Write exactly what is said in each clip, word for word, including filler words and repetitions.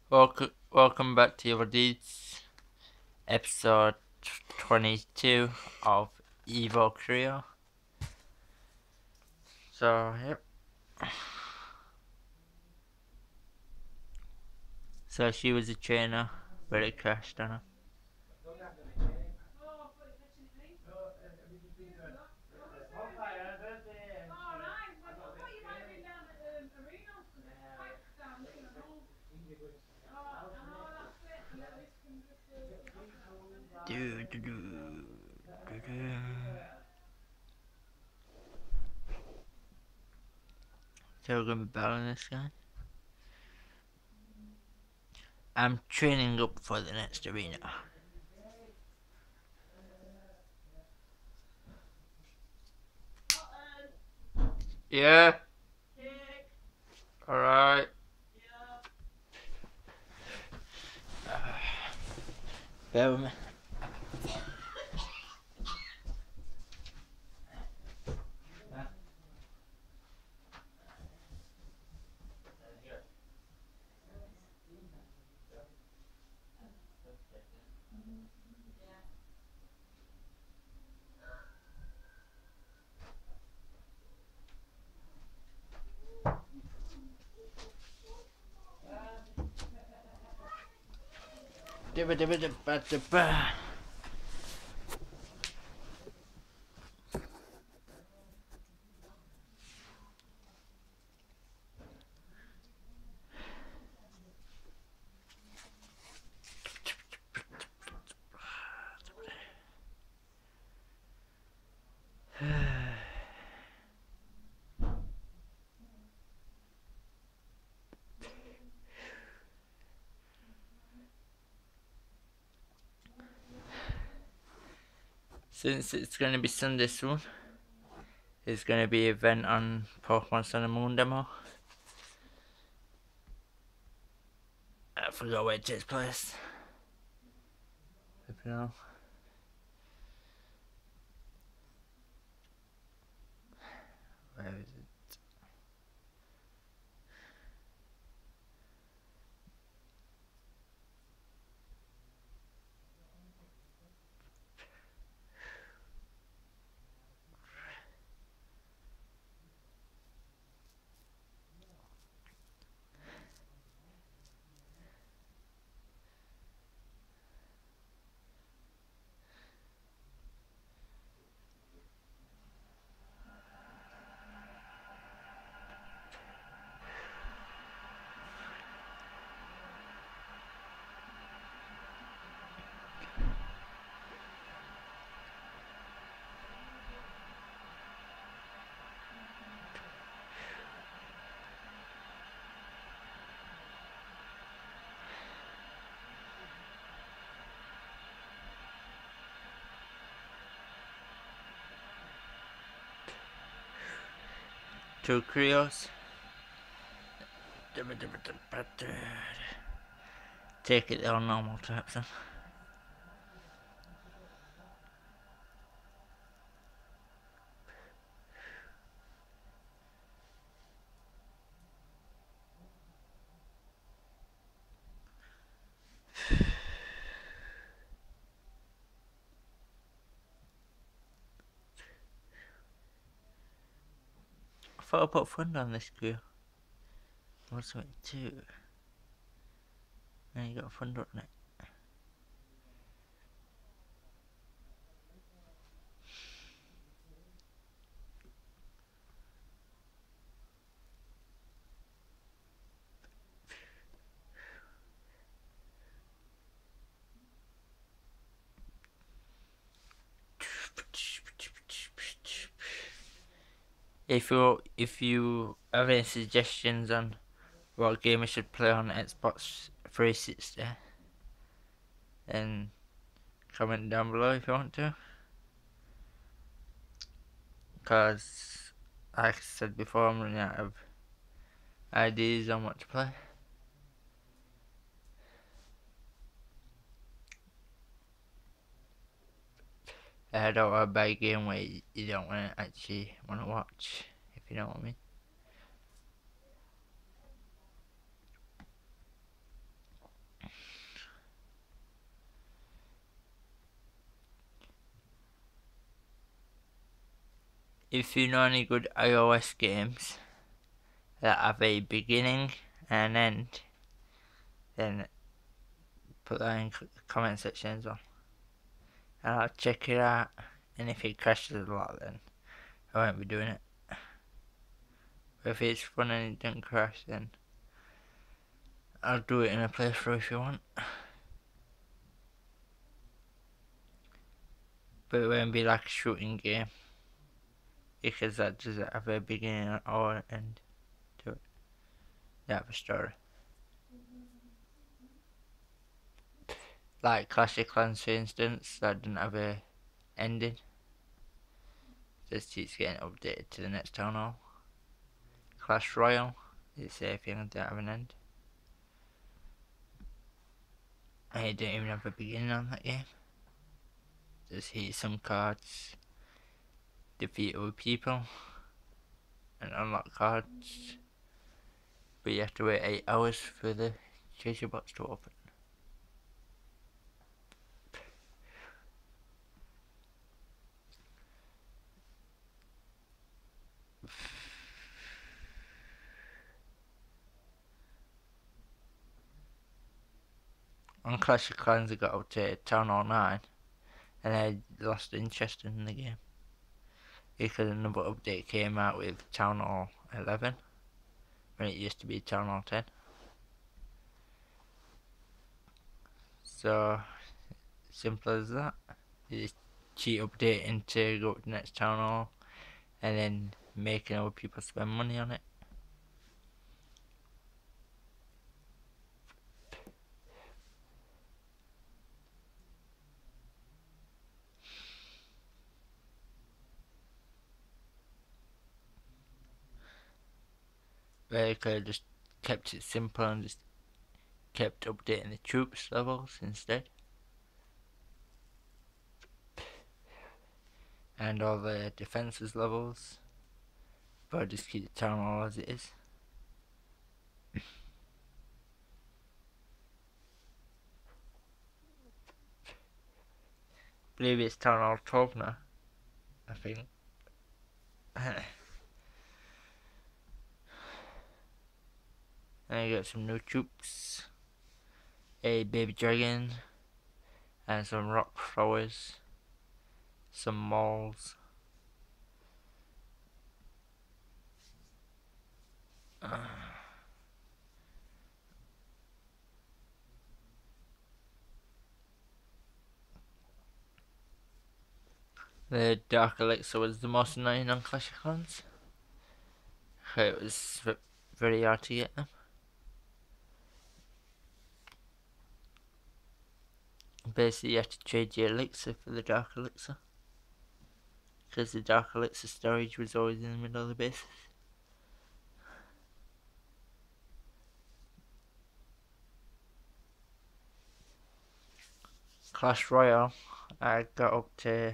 Welcome, welcome back to Evil Deedz, episode twenty-two of EvoCreo. So, yep. So she was a trainer, but it crashed on her. Do, do, do, do, do. So we're gonna be battling this guy. I'm training up for the next arena. Yeah. Alright. Uh, bear with me. Dibba dibba dibba dibba. Since it's going to be Sunday soon, there's going to be an event on Pokemon Sun and Moon demo. I forgot where it takes place. Flipping hell. Where is it? Two Creos. Take it on normal types then. I thought I put fun on this Creo. What's it two? Now you got fun on it. If you if you have any suggestions on what game I should play on Xbox three sixty, then comment down below if you want to. Because, like I said before, I'm running out of ideas on what to play. I don't want to buy a game where you don't want to actually want to watch, if you know what I mean. if you know any good iOS games that have a beginning and end, then put that in the comment section as well. And I'll check it out, and if it crashes a lot, then I won't be doing it. But if it's fun and it doesn't crash, then I'll do it in a playthrough if you want. But it won't be like a shooting game, because that doesn't have a beginning or end to it. They have a story. Like Clash of Clans, for instance, that didn't have a ending. Just keeps getting updated to the next town hall. Clash Royale, it's the same thing, don't have an end. I don't even have a beginning on that game. Just hit some cards, defeat other people, and unlock cards. But you have to wait eight hours for the treasure box to open. On Clash of Clans, I got up to Town Hall nine, and I lost interest in the game because another update came out with Town Hall eleven when it used to be Town Hall ten. So simple as that. You just cheat updating to go to the next Town Hall, and then making other people spend money on it. They could have just kept it simple and just kept updating the troops levels instead. And all the defences levels. But just keep the town hall as it is. I believe it's Town Hall twelve now, I think. And you got some new troops, a baby dragon, and some rock throwers, some malls. Uh, the Dark Elixir was the most annoying on Clash of Clans. It was very hard to get them. Basically, you have to trade your elixir for the Dark Elixir, because the Dark Elixir storage was always in the middle of the base. Clash Royale, I got up to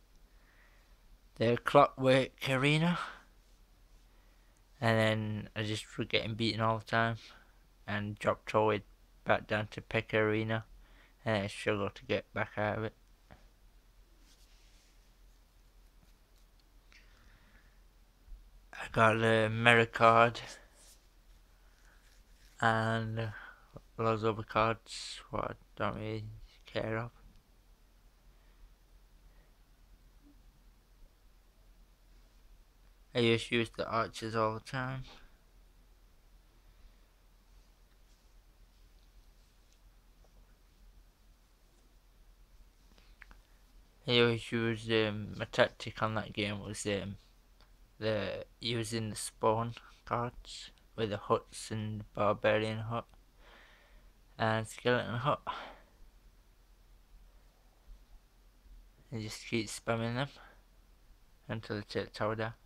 the Clockwork Arena, and then I just was getting beaten all the time, and dropped all the way back down to P E Arena, and I struggled to get back out of it. I got the Mera card, and loads of other cards what I don't really care of. I just use the archers all the time. I always use um, my tactic on that game was um, the using the spawn cards with the huts and barbarian hut and skeleton hut. And just keep spamming them until they take the tower down.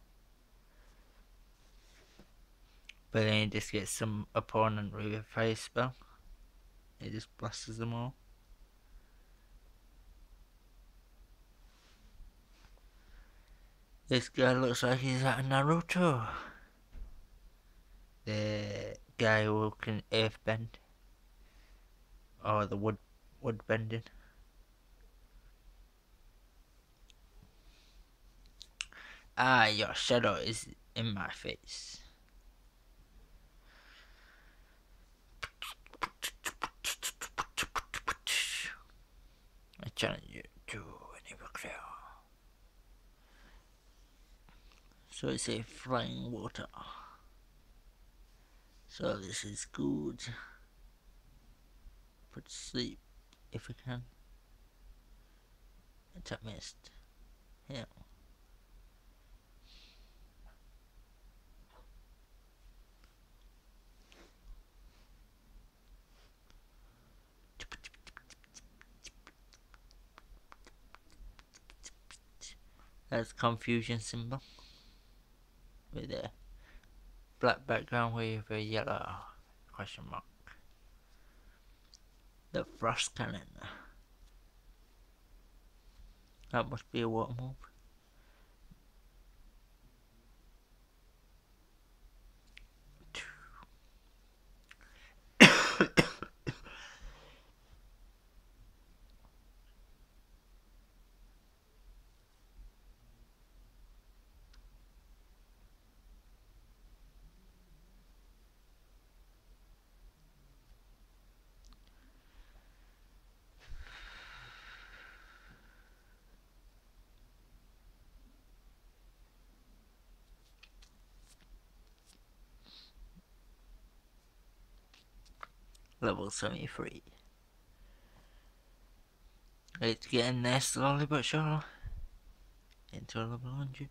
But then you just get some opponent with a fire spell. It just blasts them all. This guy looks like he's out of Naruto. The guy who can earth bend. Or the wood wood bending. Ah, your shadow is in my face. I challenge you to an EvoCreo. So it's a flying water. So this is good. Put to sleep if we can. Attack missed. Yeah. That's confusion symbol with a black background with a yellow question mark. The frost cannon. That must be a water move. Level seventy-three. It's getting there slowly but surely. Into level one hundred.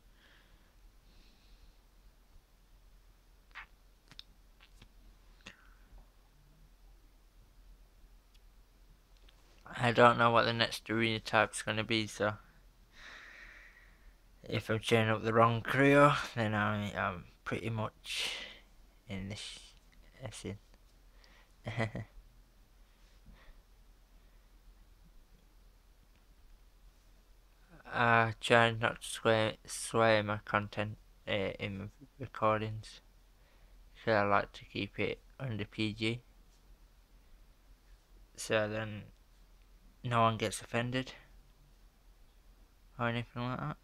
I don't know what the next arena type's gonna be, so if I'm chaining up the wrong Creo, then I, I'm pretty much in this scene. I try not to swear, swear my content uh, in recordings, so I like to keep it under P G, so then no one gets offended or anything like that.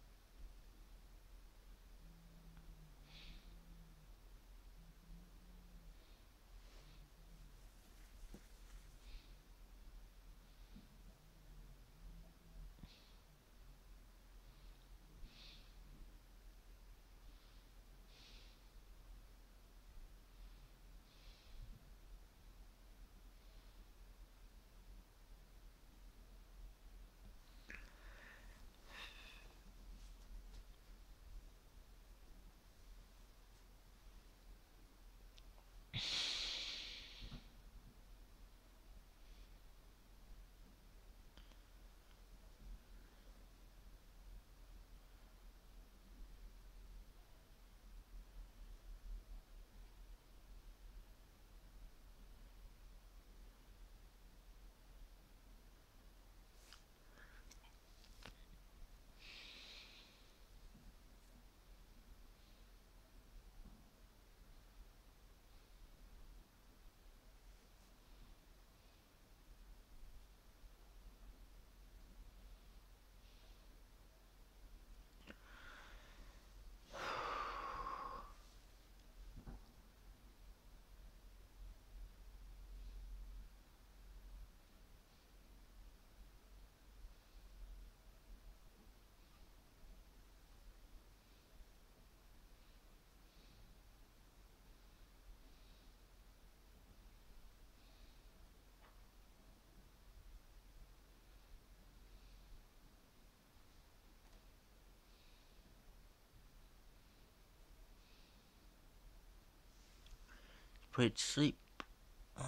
Put it to sleep. Uh,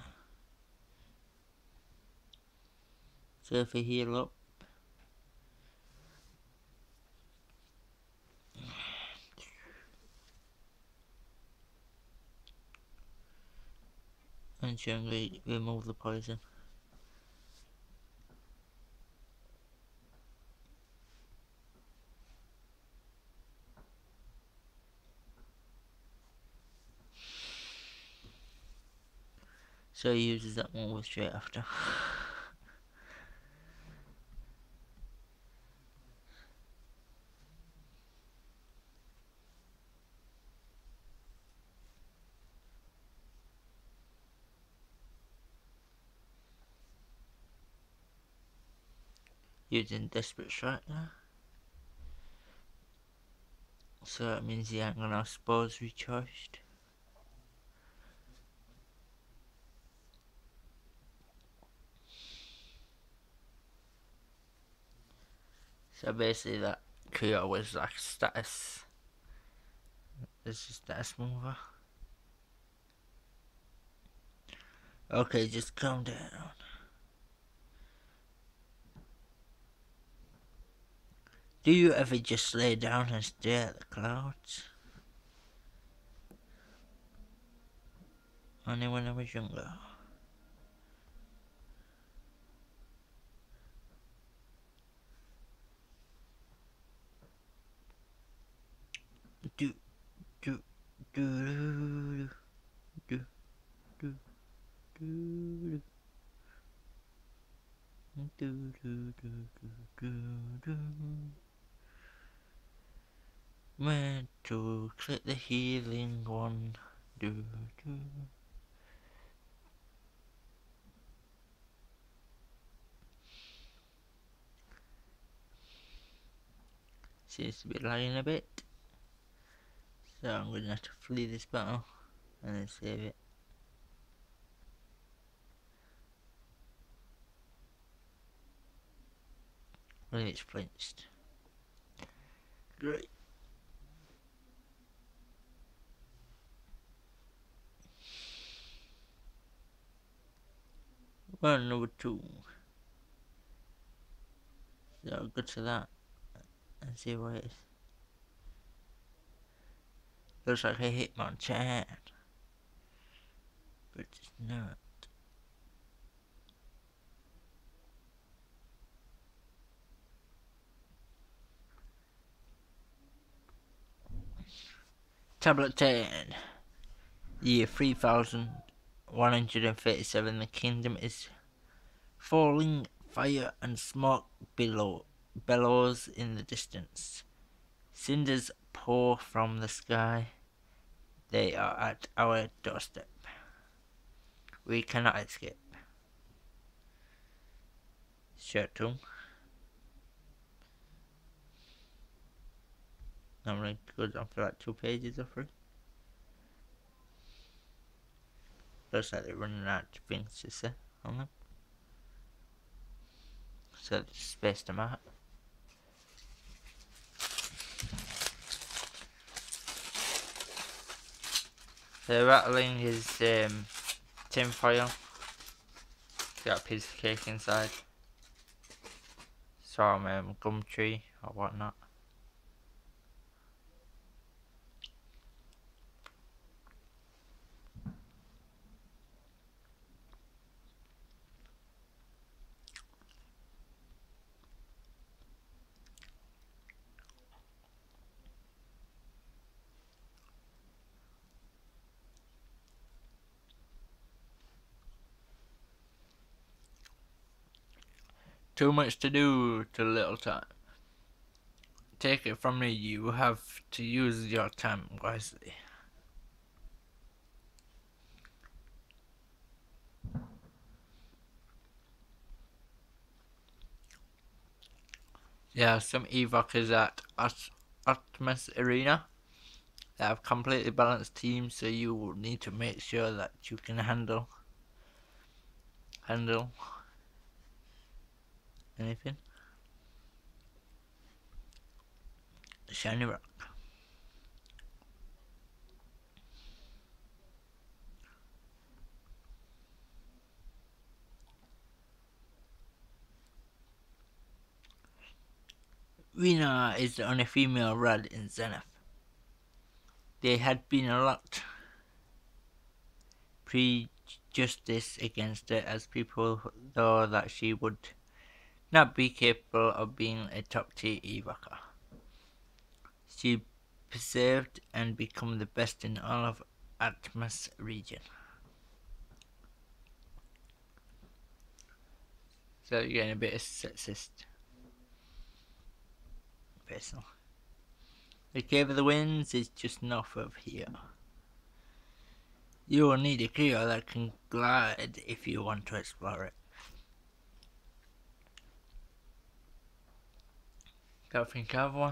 so if I heal up, and generally remove the poison. So he uses that one straight after. using Desperate Strike now. So that means he ain't gonna have spores recharged. So basically that Creo was like status. This is status mover. Okay, just calm down. Do you ever just lay down and stare at the clouds? Only when I was younger. Do do do do do do do do do do do do. Meant to click the healing one. Do do. Seems to be lagging a bit. So I'm gonna have to flee this battle and then save it. When it's flinched. Great. Well, number two. So I'll go to that and see what it is. Looks like a Hitmonchan, but it's not. Tablet ten. Year three thousand one hundred thirty-seven. The kingdom is falling. Fire and smoke below bellows in the distance. Cinders pour from the sky. They are at our doorstep. We cannot escape. Short tongue. Normally goes on for like two pages or three. Looks like they're running out of things to say on them. So they spaced them out. The rattling is um, tin foil. Got a piece of cake inside. Some um, gum tree or whatnot. Too much to do, too little time. Take it from me, you have to use your time wisely. Yeah, some evokers at Ot Optimus Arena that have completely balanced teams, so you will need to make sure that you can handle handle anything. Shiny rock. Rena is the only female rad in Zenith. There had been a lot prejudice against her, as people thought that she would not be capable of being a top tier evoker. She persevered and became the best in all of Atmos region. So you're getting a bit of sexist. Personal. The Cave of the Winds is just north of here. You will need a Creo that can glide if you want to explore it. Don't think I have one.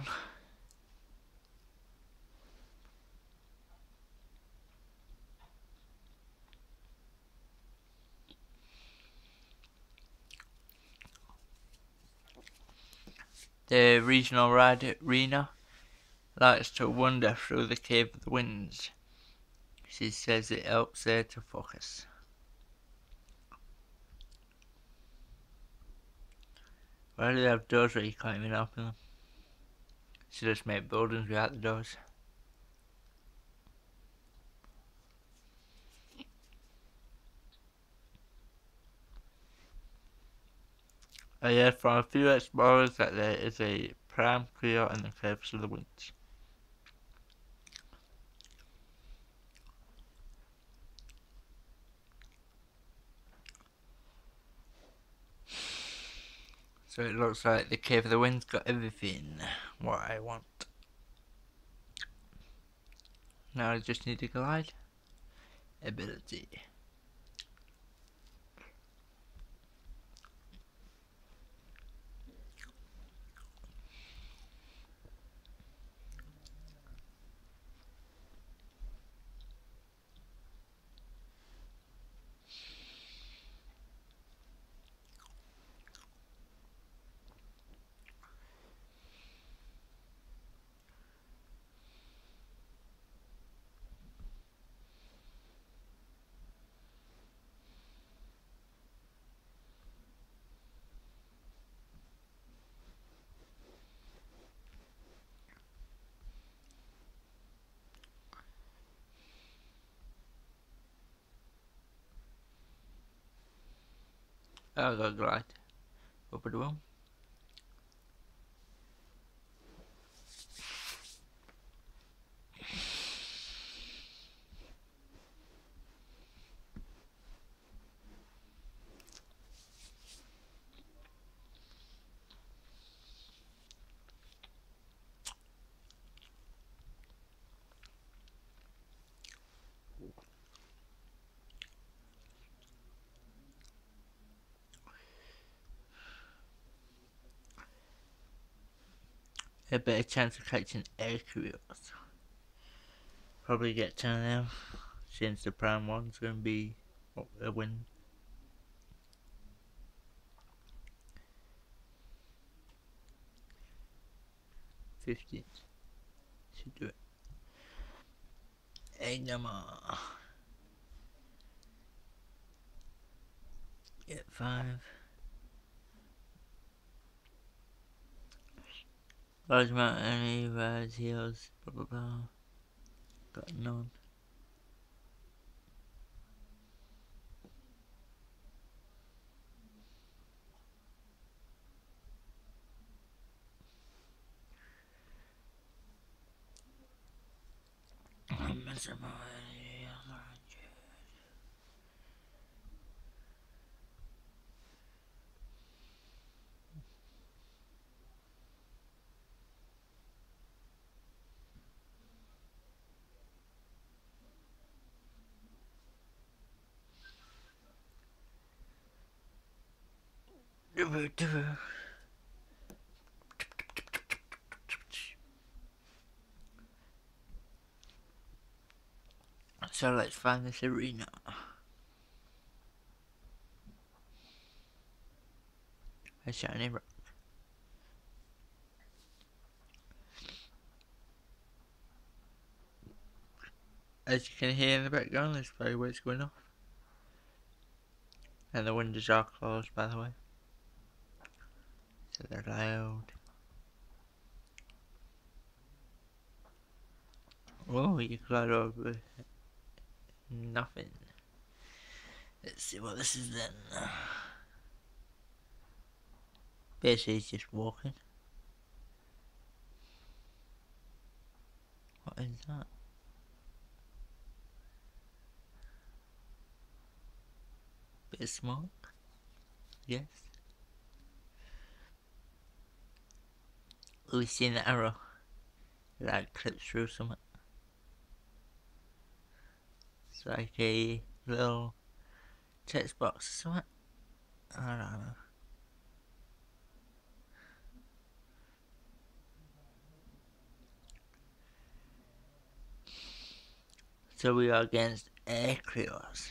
The regional ride Rena likes to wander through the Cave of the Winds. She says it helps her to focus. Why do they have doors where you can't even open them? Should just make buildings without the doors. I heard from a few explorers that there is a prime Creo in the Caves of the Winds. So it looks like the Cave of the Winds got everything what I want. Now I just need to glide ability. I'll go glide over the room. A better chance of catching EvoCreos. Probably get ten of them, since the prime one's gonna be a win. fifteen. Should do it. Egg them all. Get five. Large amount of enemy, rise, heals, blah blah blah. Got none. I'm missing my So let's find this arena. A shiny rock. As you can hear in the background, there's fireworks going off. And the windows are closed, by the way. So they're loud. Oh, you glide over nothing. Let's see what this is then. Basically, it's just walking. What is that? Bit of smoke? Yes. We've seen the arrow. That clips through something. It's like a little text box or something. I don't know. So we are against EvoCreos.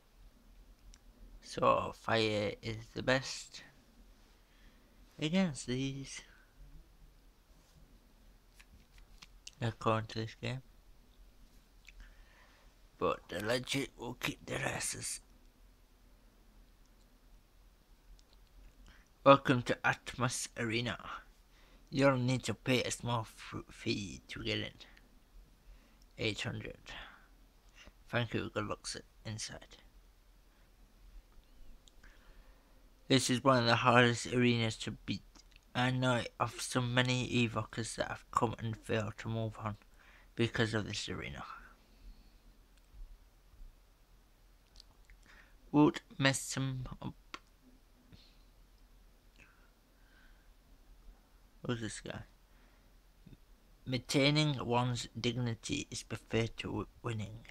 So fire is the best against these, according to this game. But the legit will kick their asses. Welcome to Atmos Arena. You'll need to pay a small fee to get in. eight hundred. Thank you, good luck inside. This is one of the hardest arenas to beat. I know of so many evokers that have come and failed to move on because of this arena. Would mess him up. Who's this guy? Maintaining one's dignity is preferred to winning.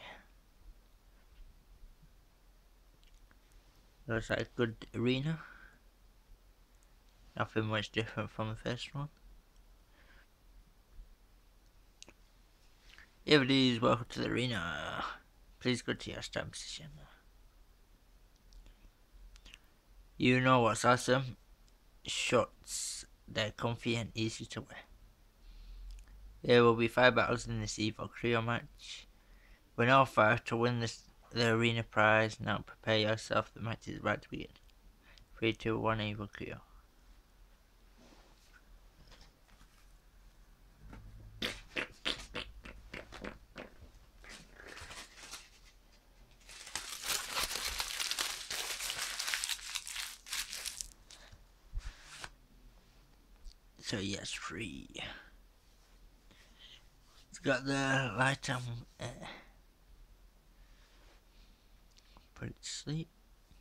Looks like a good arena. Nothing much different from the first one. Evil Deedz, welcome to the arena. Please go to your start position. You know what's awesome? Shorts. They're comfy and easy to wear. There will be five battles in this EvoCreo match. Win all five to win this the arena prize. Now prepare yourself, the match is about to begin. three, two, one, EvoCreo. So yes, three. It's got the light on. Uh, put it to sleep.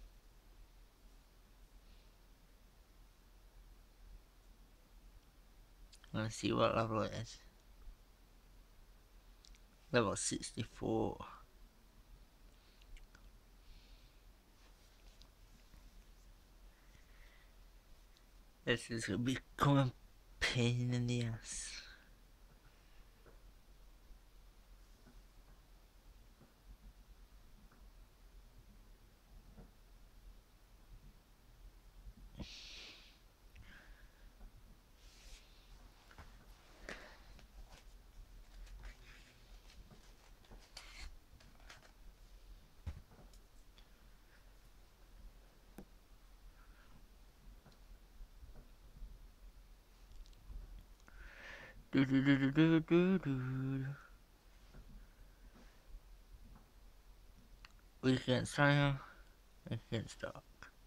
Let's see what level it is. Level sixty-four. This is gonna become a pain in the ass. Do, do, do, do, do, do, do. Weekend Sire, Weekend Stock.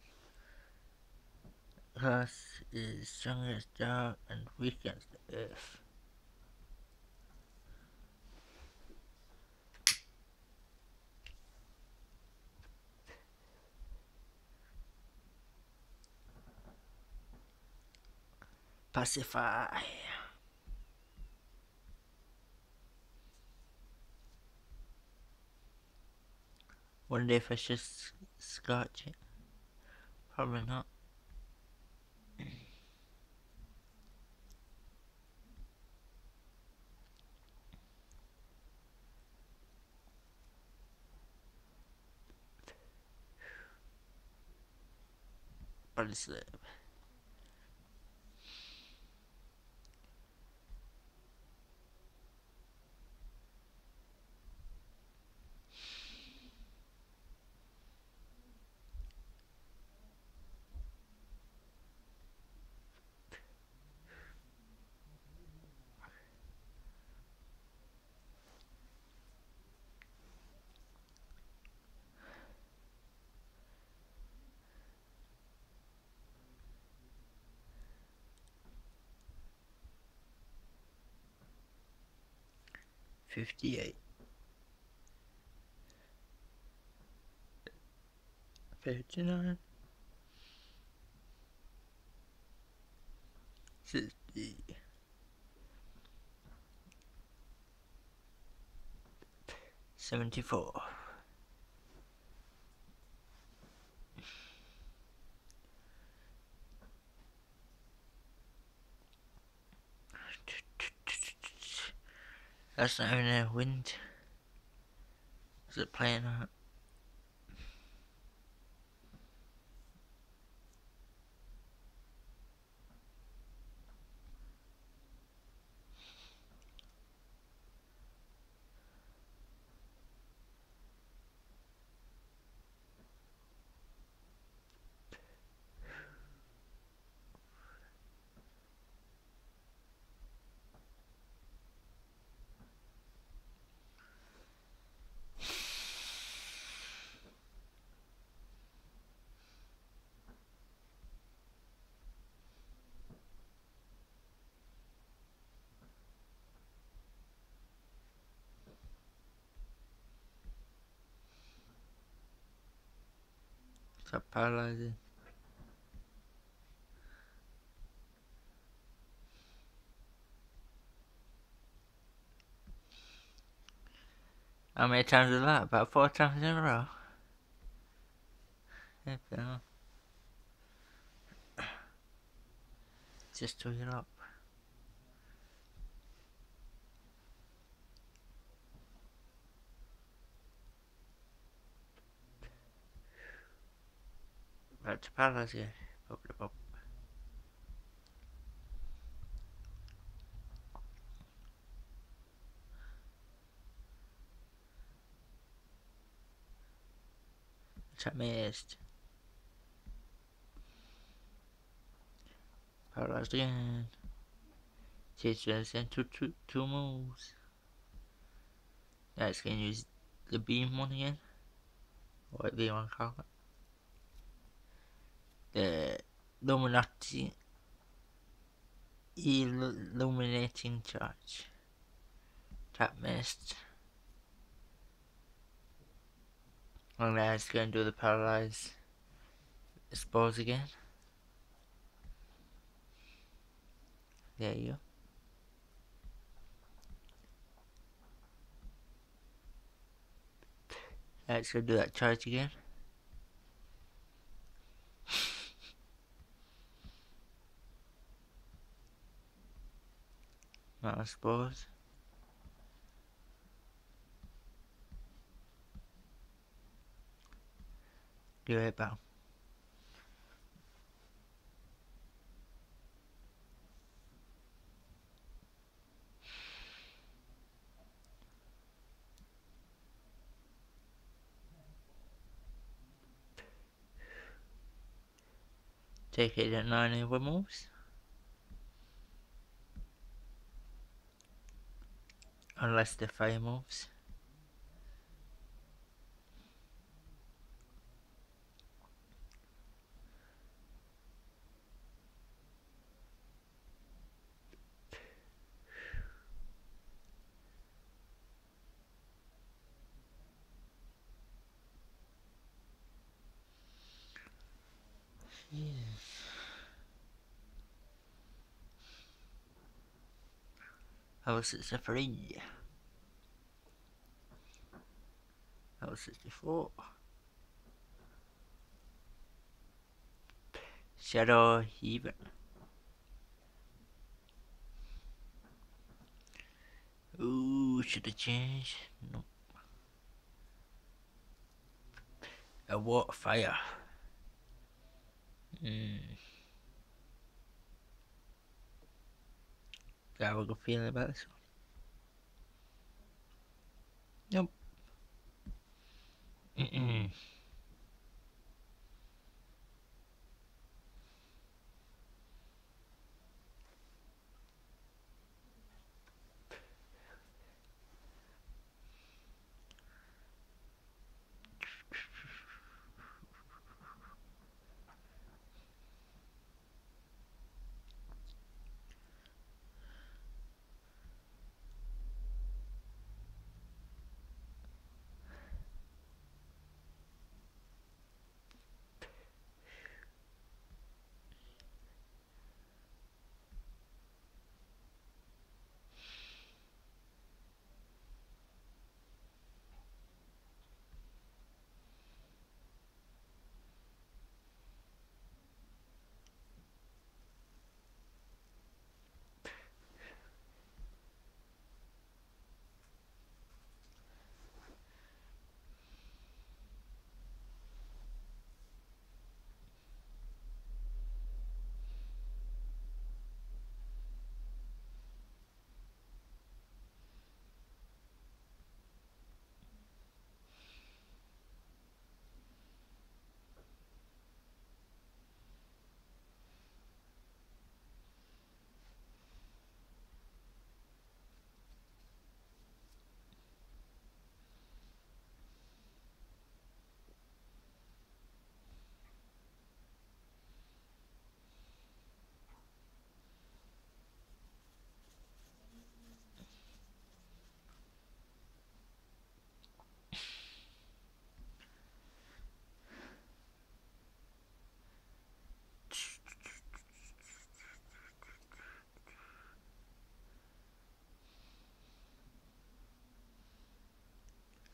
Class is strongest dark and weakens the earth. Pacify. Wonder if I should scotch it. Probably not. Body slip. Fifty-eight. Fifty-nine. Sixty. Seventy-four. That's not even a wind. Is it playing out? Is that paralyzing? How many times is that? About four times in a row? Yeah, no. Just to it up. Back to paralyze again. Pop, pop, pop. Attack missed. Paralyzed again. Chase just into two, two moves. Now it's going to use the beam one again. What do you want to call it? The Illuminati Illuminating Charge. Tap missed. And now it's going to do the paralyze. Expose again. There you go. Now it's going to do that charge again. Now I suppose. Do it back. Take it at nine other moves. Unless the fire moves. Yes. I was sixty-three. I was sixty-four. Shadow Heaven. Ooh, should have changed. Nope. A water fire. Hmm. I have a good feeling about this one. Nope. Mm-mm.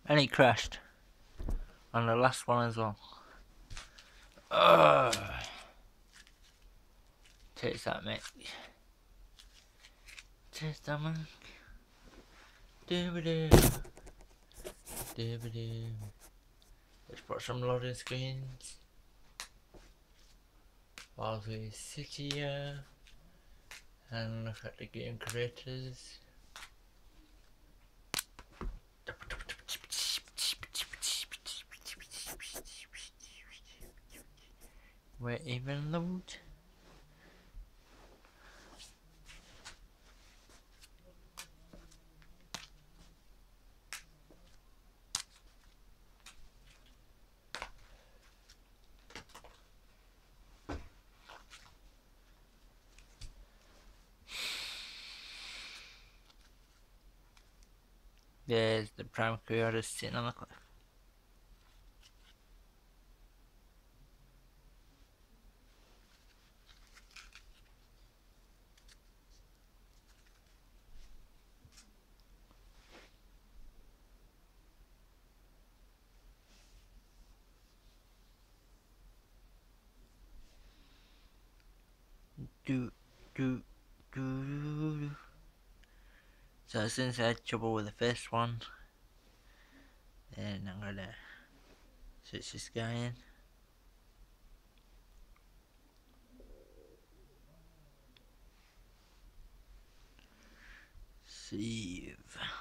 And it crashed. On the last one as well. Ugh. Taste that, mate. Taste that, man. Doo-ba-doo. Doo-ba-doo. Let's put some loading screens. While we sit here and look at the game creators. We're even load. There's the prime creator sitting on the cliff. Do, do, do, do. So since I had trouble with the first one, then I'm gonna switch this guy in. Save.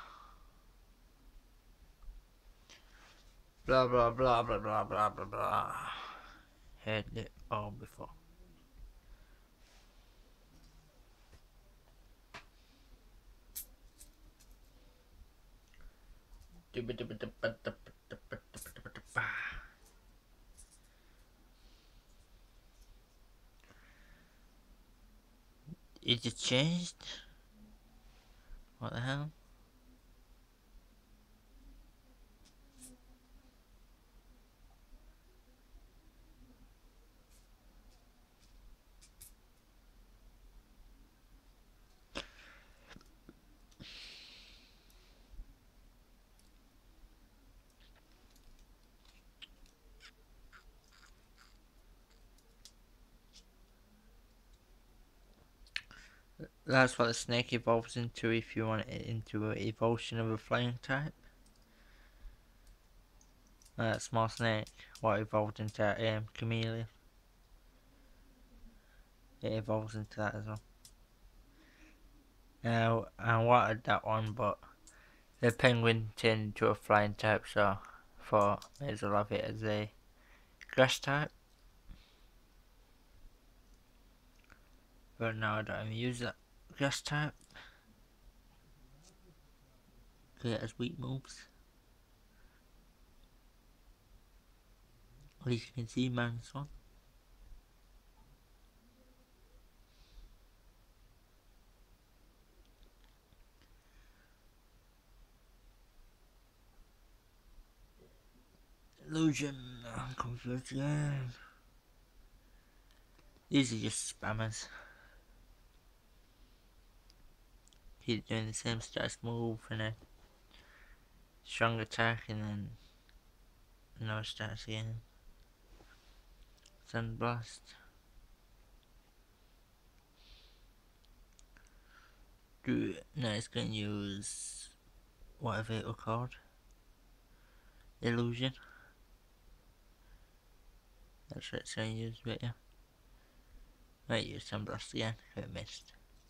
Blah blah blah blah blah blah blah blah. Had it all before. Is it changed? What the hell? That's what the snake evolves into if you want it into an evolution of a flying type. That small snake, what evolved into um, chameleon. It evolves into that as well. Now, I wanted that one, but the penguin turned into a flying type, so I thought may as well have it as a grass type. But now I don't even use that grass type. Because it has weak moves. At least you can see minus one. Illusion, I'm confused again. These are just spammers. Keep doing the same stats move and a strong attack and then no stats again. Sunblast. Do now it's going to use whatever it was called. Illusion. That's what it's going to use, but yeah. Might use Sunblast again if it missed.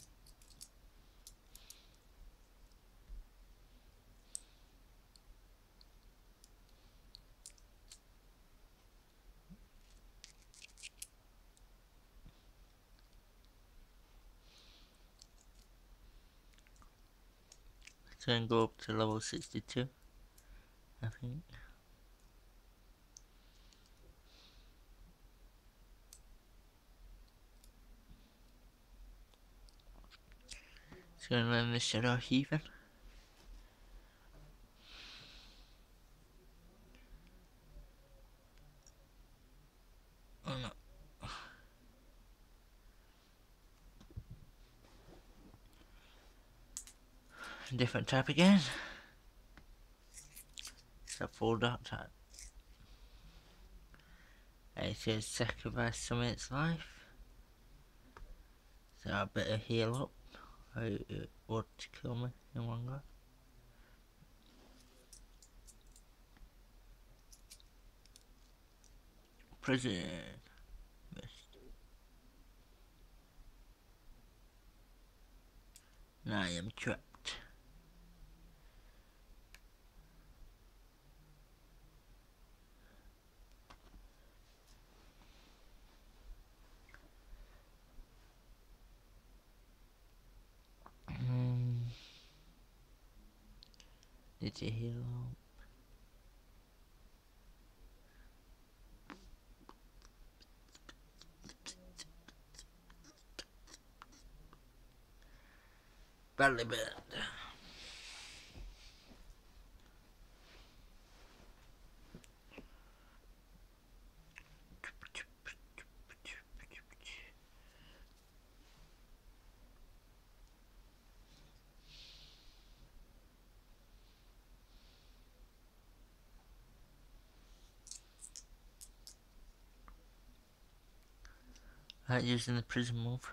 It's going to go up to level sixty-two, I think. It's going to learn the Shadow Heathen. Oh no. Different type again. It's a full dark type. And it says sacrifice some of its life. So I better heal up. I uh, want to kill me in one go. Prison. Missed. Now I am trapped. Hmm. Did you heal up? Badly burned. Like using the prison move.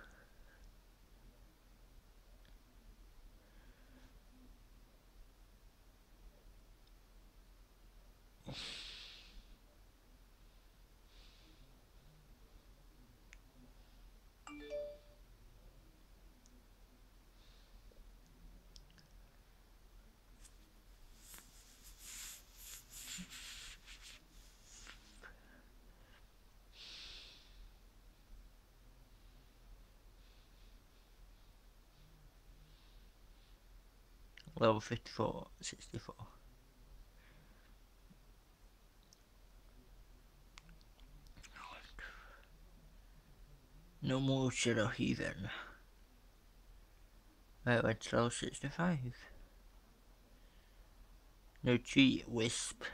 Level fifty-four, sixty-four. No more Shadow Heathen. Right, went to level sixty-five. No cheat Wisp.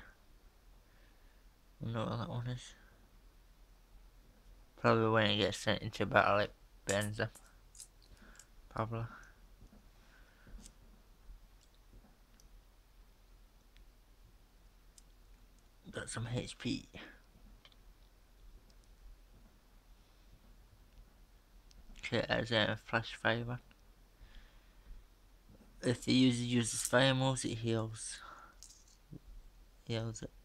I don't know what that one is. Probably when it gets sent into battle it burns them. Probably. Got some H P. Okay, as a flash fire. If the user uses fire moves, it heals. Heals it.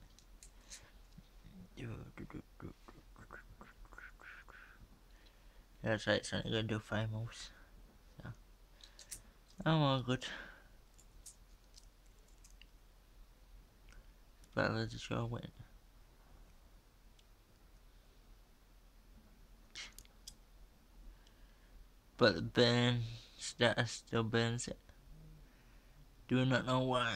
That's right, it's only gonna do fire moves. So. Oh well, good. Battle is a sure win. But the burn status still burns it. Do not know why.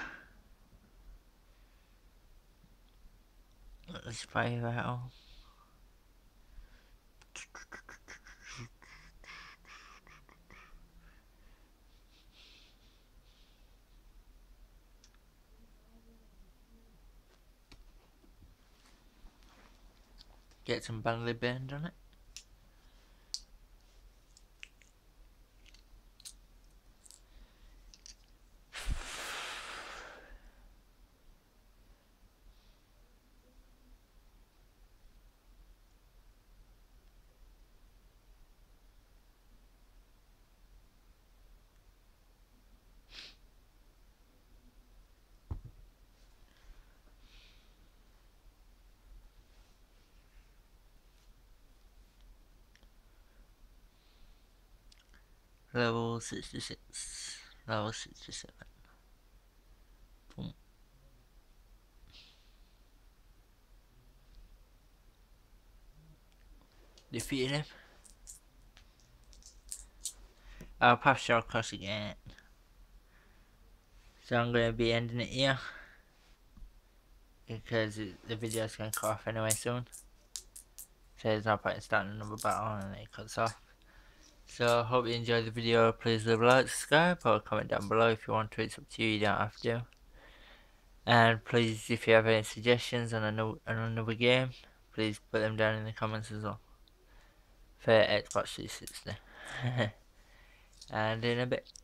Let's fire out. Get some badly burned on it. Level sixty-six. Level sixty-seven. Boom. Defeated him. I'll pass short cross again. So I'm going to be ending it here. Because it, the video's going to cut off anyway soon. So there's no point in starting another battle and it cuts off. So hope you enjoyed the video. Please leave a like, subscribe, or comment down below if you want to. It's up to you, you don't have to. And please, if you have any suggestions on another, on another game, please put them down in the comments as well. For Xbox three sixty. And in a bit.